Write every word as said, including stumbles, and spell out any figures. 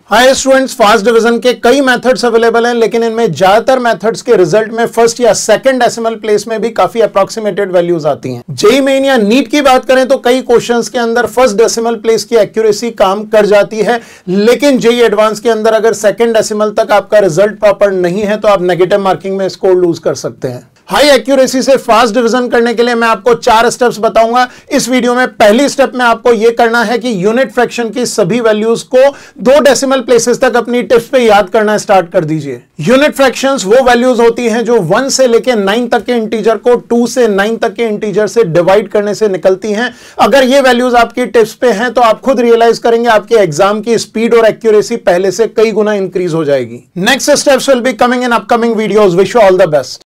Hi students, fast division के कई methods available हैं, लेकिन इनमें ज्यादातर मेथड्स के रिजल्ट में फर्स्ट या सेकंड डेसिमल प्लेस में भी काफी अप्रोक्सीमेटेड वैल्यूज आती हैं। जेईई मेन या नीट की बात करें तो कई क्वेश्चंस के अंदर फर्स्ट डेसिमल प्लेस की एक्यूरेसी काम कर जाती है, लेकिन जेईई एडवांस के अंदर अगर सेकंड डेसिमल तक आपका रिजल्ट प्रॉपर नहीं है तो आप नेगेटिव मार्किंग में स्कोर लूज कर सकते हैं। हाई एक्यूरेसी से फास्ट डिवीजन करने के लिए मैं आपको चार स्टेप्स बताऊंगा इस वीडियो में। पहली स्टेप में आपको यह करना है कि यूनिट फ्रैक्शन की सभी वैल्यूज को दो डेसिमल प्लेसेस तक अपनी टिप्स पे याद करना स्टार्ट कर दीजिए। यूनिट फ्रैक्शंस वो वैल्यूज होती हैं जो वन से लेके नाइन तक के इंटीजर को टू से नाइन तक के इंटीजर से डिवाइड करने से निकलती हैं। अगर ये वैल्यूज आपकी टिप्स पे हैं तो आप खुद रियलाइज करेंगे आपके एग्जाम की स्पीड और एक्यूरेसी पहले से कई गुना इंक्रीज हो जाएगी। Next steps will be coming in upcoming videos. Wish you all the best.